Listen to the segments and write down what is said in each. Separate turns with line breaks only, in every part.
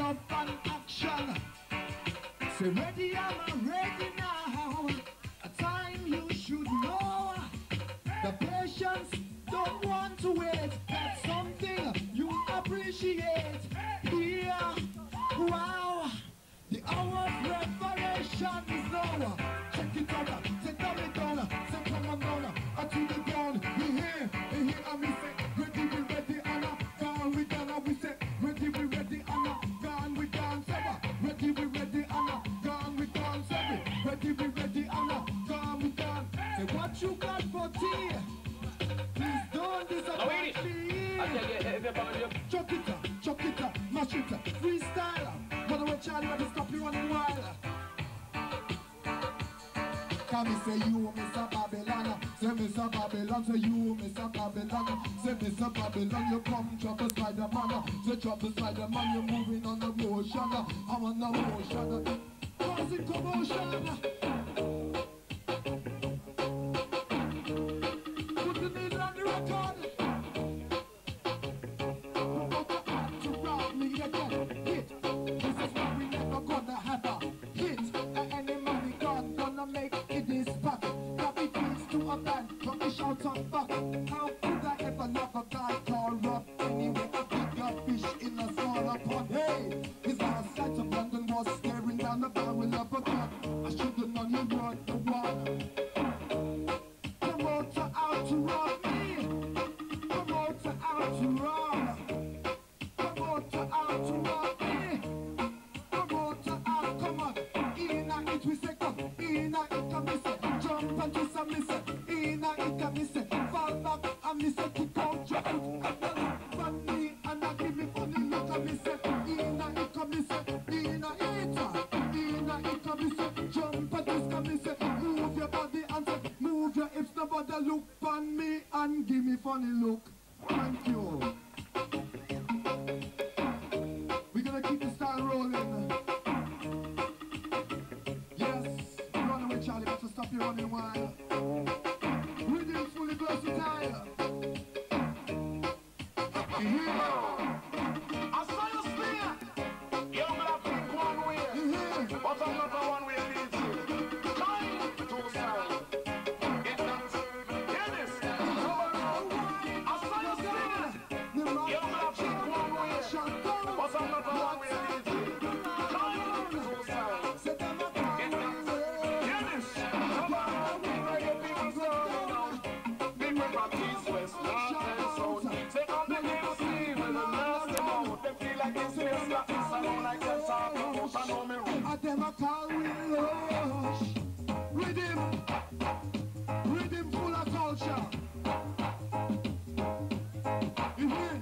love and action. Say ready, I'm ready now. A time you should know. The patience don't want to wait. That's something you appreciate. Yeah, wow. The hour of reparation is now. Check it out, say down it down, say come on down, to the ground. We here, and we say ready, we ready, and gone we gone. We say ready, we ready, and gone we gone. Ready, we ready, and gone we gone. Ready, we ready, and gone we gone. Say what you got for tea? Please don't disappoint me. Chuck it up, mash it up, freestyle. But the Charlie want to stop you running wild. Can me say you, Mr. Babylon? Say Mr. Babylon, say you, Mr. Babylon. Say Mr. Babylon, you come trouble Spider-Man. Say trouble Spider-Man, you're moving on the motion. I'm on the motion, causing commotion. Put the needle on the record. To rob me again, hit. This is what we never gonna have a hit. Any money God gonna make it this pocket. Copy beats to a band from the shout of back. How could I ever love a guy called Rob? Anyway, a bigger fish in a smaller pond. Hey, his last sight of London was staring down the barrel of a gun. I should've known you weren't the one. Promoter out to rob me. Promoter out to rob. Promoter out to rob me. Promoter out, come on. Inna it we say come. Inna it come me say. Jump and twist and me say. Inna it come me say. Fall back and me say. Kick out your foot. And the look from me and I give me funny look and me say. Inna it come me say. Inna it. Inna it come me say. Jump and twist and me say. Move your body and say. Move your hips. Nobody look on me and give me funny look. Thank you. We're gonna keep the style rolling. Yes, run away, Charlie, but to stop you running wild. Rhythm's fully versatile. I saw you spear. Young black pick one way, but another one way leads you. Time to side. Get that. Hear this. I saw you spear. Young black pick one way, but another one way leads you. Time to side. Get that. Hear this. Come on, reggae people slow. Big rapper, east, west, north, and south. Take on the little sea with a nasty mouth. They feel like it's space, like this, I don't like them talk about, I know me room. I them a call with lush. Rhythm full of culture. You hear?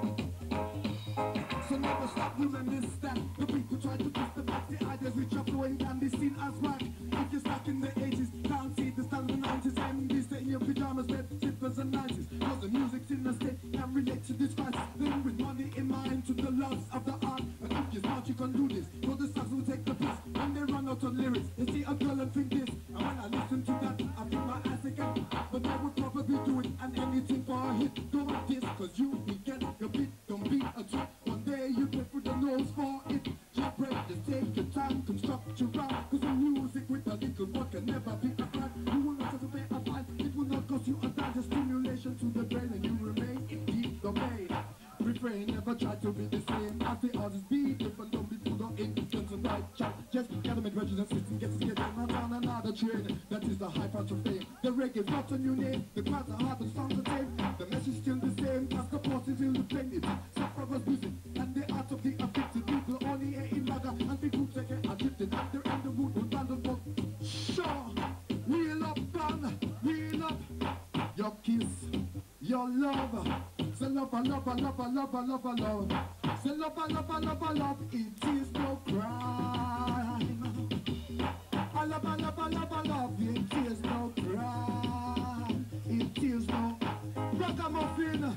So never stop, you understand. The people try to twist the back, the ideas which are flowing can be seen as whack. If you're stuck in the 80s, can't see the style of the 90s. MDs stay in your pajamas, bed, slippers and 90s. Cause the music's in the state, can relate to this crisis. Then with money in mind to the loves of the art. And if you're smart, you can do this. So the stars will take the piss. When they run out of lyrics, they see a girl and think this. And when I listen to that, I feel my ass again. But I would probably do it and anything for a hit. Don't this, cause you will get your beat, don't be a trick. One day you pay for the nose for it. Just break, just take your time, construct your rhyme. Cause the music with a little work can never be a crime. You will not have to pay a fine, it will not cost you a dime. Just stimulation to the brain and you remain in deep domain. Refrain, never try to be the same as the others be. Different, don't be put on influence and right chat. Just gotta make register system, get to get on another train. That is the high part of fame. The reggae's not a new name, the crowds are hard, the songs are tame. The message still the same, as the port is in the plane. It's sufferers music, and the art of the afflicted. People only hate in maga, and people take it addicted. And they're in the wood with Vanderbilt. Sure, wheel up, bang, wheel up. Your kiss, your love. Say love, love, love, love, love, love. Say love, love, love, love. It is no crime. I love, love, love, love. It is no crime. It is no ragamuffin.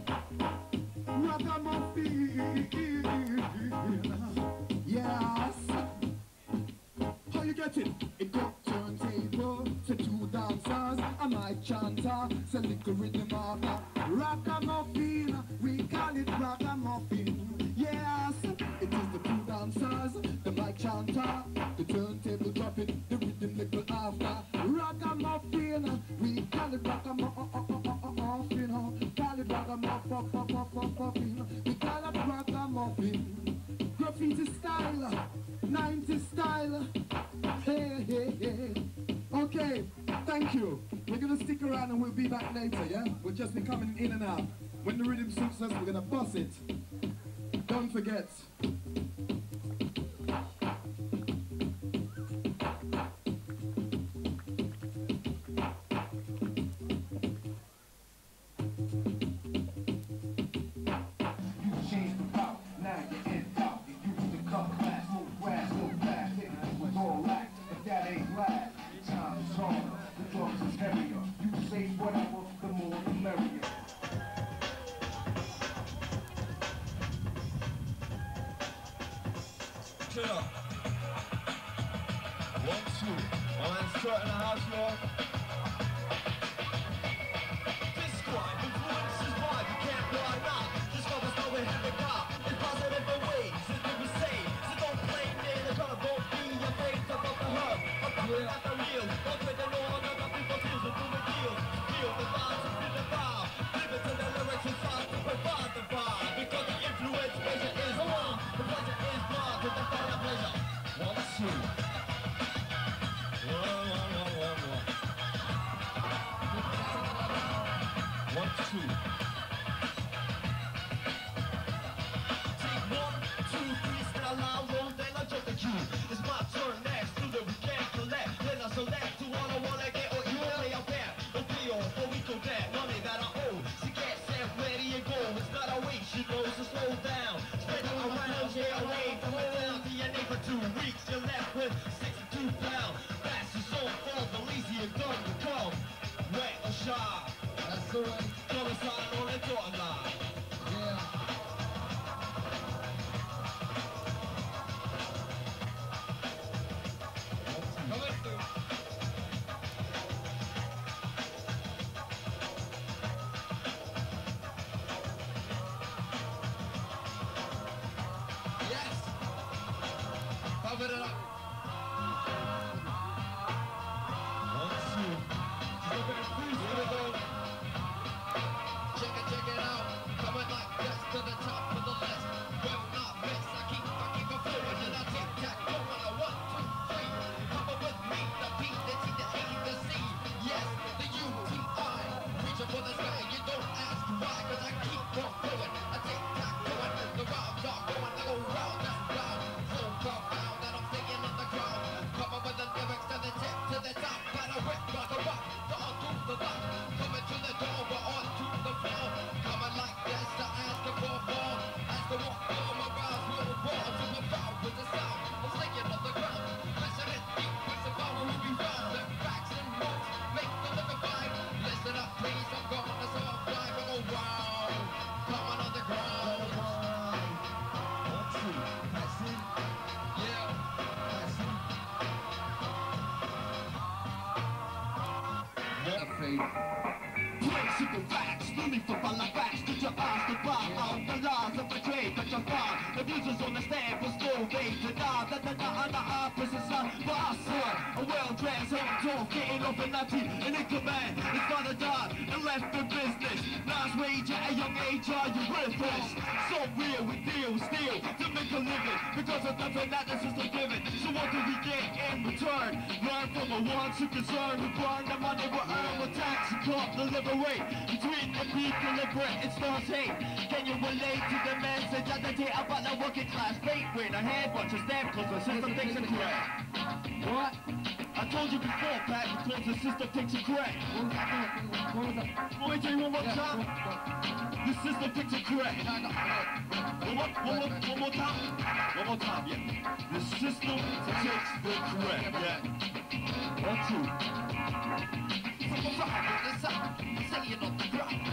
Ragamuffin. Yes. How you get it? It got turntable. Say two dancers. I might chanter. Say little rhythm of ragamuffin. We call it ragamuffin. Yes. It is the turntable dropping, the rhythm little after. Ragamuffin, we call it ragamuffin, call it ragamuffin, we call it ragamuffin. Graffiti style, 90s style, hey, hey, hey. Okay, thank you. We're gonna stick around and we'll be back later, yeah? We'll just be coming in and out. When the rhythm suits us, we're gonna bust it. Don't forget.
Killer. 1, 2. My man's shot in the house, y'all. Describe influences why you can't lie now. Discover how we have it now. It's positive in ways, it's what we say. So don't play near the curve, don't be afraid to fuck the herb. I'm talking about the real. Don't quit the norm, other people feel to do the deal. Feel the vibe, to feel the vibe. Live it to the lyrics inside to provide the vibe. Because the influence measure is one. The pleasure is blind to the fire pleasure. 1, 2. 1, 2. Take 1, 2, 3, spin a loud roll, then I jump the cue. It's my turn next to the weekend collect. Then I select to all I wanna get or you play out there. Don't be on for we go there. Money that I owe. She gets set, ready and go. It's not a wait, she knows to slow down. Spread it around, stay away from the down. DNA for 2 weeks, you're left with 62 pounds. That's your soul for the lazy and done to come. Wet or shy. That's alright. Color sign on the dotted line. Yeah. Coming through. Yes. Pump it up. 1, 2. She's looking at cruise for the goal. Check it out. Coming like this to the top of the list. Will not miss. I keep it flowing and I tic tac going. I 1, 2, 3. Come up with me. The P, the T, the A, the C. Yes, the U-T-I. Reaching for the sky. You don't ask why, 'cause I keep on going. I tic tac going. The rhymes are going. I go round and round. So profound that I'm staying in the crowd. Come up with the lyrics to the tip, to the top. And I whip by the rock. The on to the top. Coming to the door, we're on to the floor. Coming like this to ask for more. Ask for what all my rhymes will roar. To the bow with the sound. I'm staying on the ground. Listening deep with the power who be found. The facts and moves make the living vibe. Listen up, please. I'm going to solve life. I go round. Coming on the ground. 1, 2. That's it. Yeah. That's it. Breaks the facts, really for my facts. Did you ask the bar out the laws of the trade that you find? The users on the stand was no way to die. That the opposite side, but I saw a well-dressed home talk getting off a nutty and in command. His father died and left the business. Nice wage at a young age, are you with us? So real we deal still to make a living because of nothing that the system giving. So what do we get in return? Learn from the ones who concern. We burn the money we earn with tax and cop the liberate. Between the people deliberate, it starts hate. Can you relate to the message that they take about the working class fate? With a head bunch of stamp cause the system thinks it's correct. What? I told you before, Pat, because the system thinks it's correct. What was that? Let me tell you one more time. The system thinks it's correct. One more time. One more time, yeah. The system thinks it's correct, yeah. 1, 2. From the rock, the sound, saying on the ground.